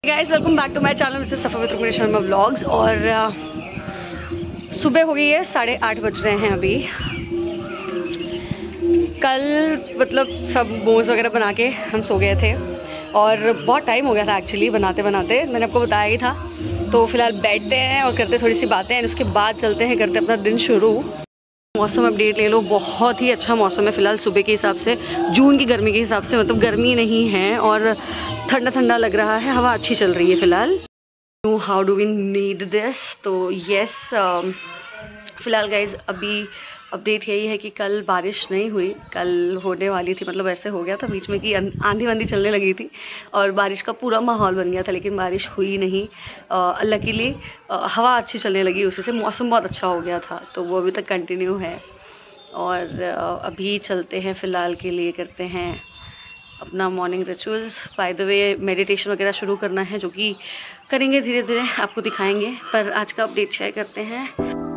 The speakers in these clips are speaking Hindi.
Guys welcome back to my channel which is Safa with Rukmani Sharma vlogs. और सुबह हो गई है, 8:30 बज रहे हैं अभी। कल मतलब सब मोमोज वगैरह बना के हम सो गए थे और बहुत टाइम हो गया था एक्चुअली बनाते बनाते, मैंने आपको बताया ही था। तो फिलहाल बैठते हैं और करते थोड़ी सी बातें, उसके बाद चलते हैं करते अपना दिन शुरू। मौसम अपडेट ले लो, बहुत ही अच्छा मौसम है फिलहाल सुबह के हिसाब से, जून की गर्मी के हिसाब से, मतलब गर्मी नहीं है और ठंडा ठंडा लग रहा है, हवा अच्छी चल रही है फिलहाल। How do we need this. तो यस फिलहाल गाइज अभी अपडेट यही है कि कल बारिश नहीं हुई, कल होने वाली थी, मतलब ऐसे हो गया था बीच में कि आंधी वांधी चलने लगी थी और बारिश का पूरा माहौल बन गया था, लेकिन बारिश हुई नहीं। लकीली हवा अच्छी चलने लगी, उसी से मौसम बहुत अच्छा हो गया था, तो वो अभी तक कंटिन्यू है। और अभी चलते हैं फ़िलहाल के लिए, करते हैं अपना morning rituals. By the way meditation वगैरह शुरू करना है, जो कि करेंगे धीरे धीरे, आपको दिखाएंगे, पर आज का अपडेट शेयर करते हैं।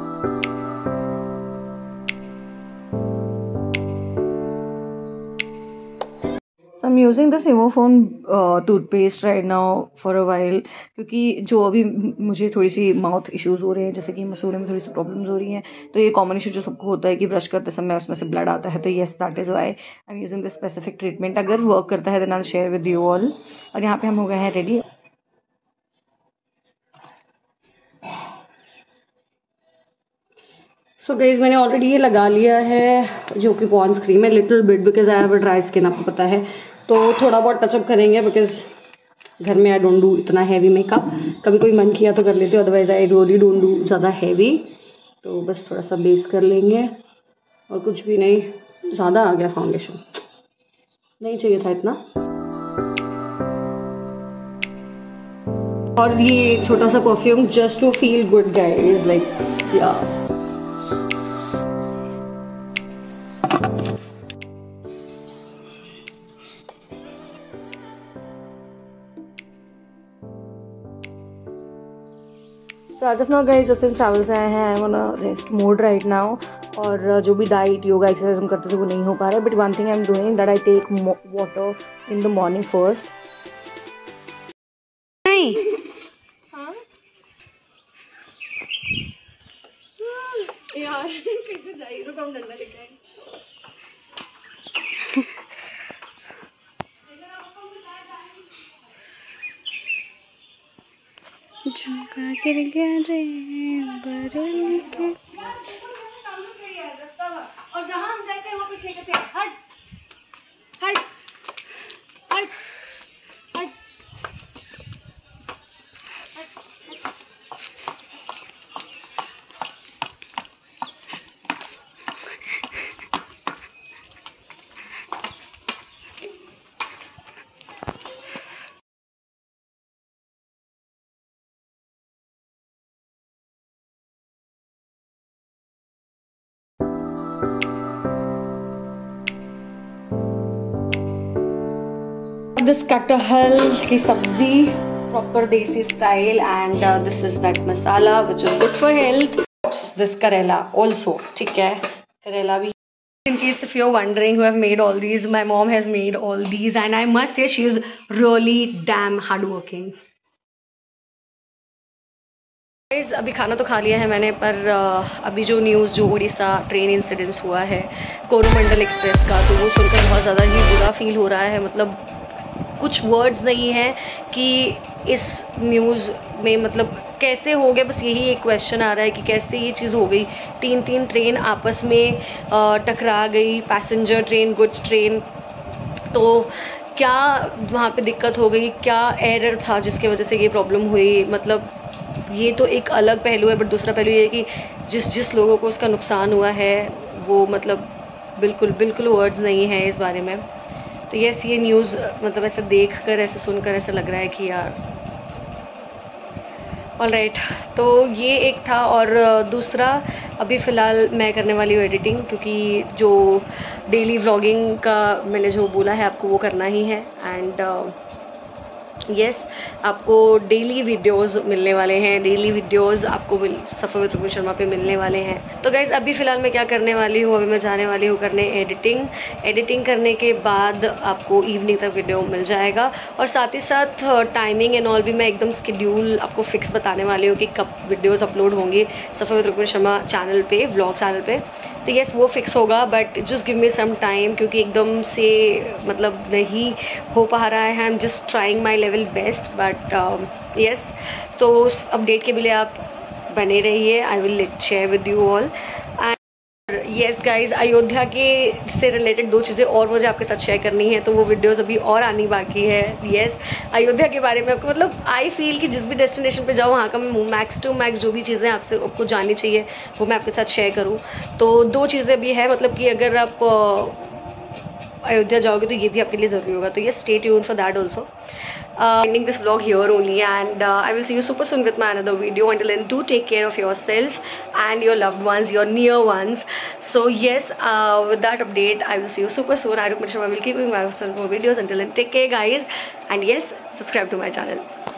I'm using this Evophone toothpaste right now for a while, क्योंकि जो अभी मुझे थोड़ी सी माउथ इश्यूज़ हो रहे हैं, जैसे कि मसूड़े में थोड़ी सी प्रॉब्लम्स हो रही हैं, तो ये कॉमन इशू जो सबको होता है कि ब्रश करते समय उसमें से ब्लड आता है, तो yes that is why I am using this specific treatment. अगर वर्क करता है then I share with you all. और यहाँ पे हम हो गए हैं रेडी। सो गाइस मैंने ऑलरेडी ये लगा लिया है, जो कि पॉन्ड्स क्रीम है, little bit because I have a dry skin, आपको पता है, तो थोड़ा बहुत टचअप करेंगे बिकॉज घर में आई डोंट डू इतना हैवी मेकअप। कभी कोई मन किया तो कर लेते हो, otherwise I really don't do ज़्यादा हैवी। तो बस थोड़ा सा बेस कर लेंगे और कुछ भी नहीं। ज़्यादा आ गया फाउंडेशन, नहीं चाहिए था इतना। और ये छोटा सा perfume just to feel good guys, like या so as of now guys just in travel से आए हैं, I am on a rest mode right now. और जो भी डाइट योगा एक्सरसाइज हम करते थे वो नहीं हो पा रहा है, but one thing I am doing that I take water in the morning first. नहीं हाँ यार कैसे जाइए, रुको हम डंडा लेके आए। झुमका गिर गया रे बरन के। और जहाँ हम जाते हैं वहाँ पीछे कहते हैं हट हट हट हट। This कटहल की सब्जी proper desi style, and this is that masala which is good for health. This करेला also, ठीक है, करेला भी। In case if you're wondering who have made all these, my mom has made all these and I must say she is really damn hardworking. Guys अभी खाना तो खा लिया है मैंने, पर अभी जो न्यूज़ जो उड़ीसा ट्रेन इंसिडेंस हुआ है कोरोमंडल एक्सप्रेस का, तो वो सुनकर बहुत ज़्यादा ही बुरा फील हो रहा है। मतलब कुछ वर्ड्स नहीं है कि इस न्यूज़ में मतलब कैसे हो गया, बस यही एक क्वेश्चन आ रहा है कि कैसे ये चीज़ हो गई। तीन ट्रेन आपस में टकरा गई, पैसेंजर ट्रेन, गुड्स ट्रेन, तो क्या वहाँ पे दिक्कत हो गई, क्या एरर था जिसकी वजह से ये प्रॉब्लम हुई। मतलब ये तो एक अलग पहलू है, बट दूसरा पहलू ये है कि जिस लोगों को उसका नुकसान हुआ है वो मतलब बिल्कुल वर्ड्स नहीं है इस बारे में। तो यस ये न्यूज़ मतलब ऐसे देखकर ऐसे सुनकर ऐसा लग रहा है कि यार ऑलराइट। तो ये एक था, और दूसरा अभी फ़िलहाल मैं करने वाली हूँ एडिटिंग, क्योंकि जो डेली व्लॉगिंग का मैंने जो बोला है आपको वो करना ही है। एंड यस आपको डेली वीडियोस मिलने वाले हैं, डेली वीडियोस आपको सफ़र विद रुकमणी शर्मा पे मिलने वाले हैं। तो गाइज़ अभी फ़िलहाल मैं क्या करने वाली हूँ, अभी मैं जाने वाली हूँ करने एडिटिंग करने के बाद आपको इवनिंग तक वीडियो मिल जाएगा। और साथ ही साथ टाइमिंग एंड ऑल भी मैं एकदम शेड्यूल आपको फिक्स बताने वाली हूँ कि कब वीडियोज़ अपलोड होंगी सफ़र विद रुकमणी शर्मा चैनल पे, व्लॉग चैनल पे। तो यस वो फिक्स होगा, but just give me some time, क्योंकि एकदम से मतलब नहीं हो पा रहा है। I am just trying my level best, but yes तो उस अपडेट के लिए आप बने रहिए। I will share with you all. And yes guys Ayodhya के से रिलेटेड 2 चीज़ें और मुझे आपके साथ शेयर करनी है, तो वो वीडियोस अभी और आनी बाकी है। यस अयोध्या के बारे में आपको मतलब आई फील कि जिस भी डेस्टिनेशन पे जाऊँ वहाँ का मैं मैक्स टू मैक्स जो भी चीज़ें आपको जाननी चाहिए वो मैं आपके साथ शेयर करूँ। तो 2 चीज़ें भी है, मतलब कि अगर आप अयोध्या जाओगे तो ये भी आपके लिए ज़रूरी होगा। तो ये stay tuned for that also. Ending this vlog here only, and I will see you super soon with my another video. Until then, do take care of yourself and your loved ones, your near ones. So yes, with that update, I will see you super soon. I Rukmini Sharma will keep doing my more videos. Until then, take care guys, and yes, subscribe to my channel.